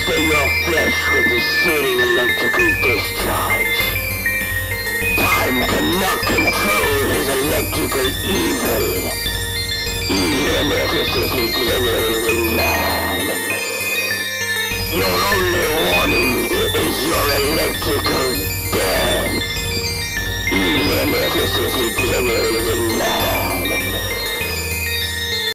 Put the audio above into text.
Blister your flesh with the searing electrical discharge. Time cannot control his electrical evil. Electricity delivering man. Your only warning is your electrical death. Electricity delivering man.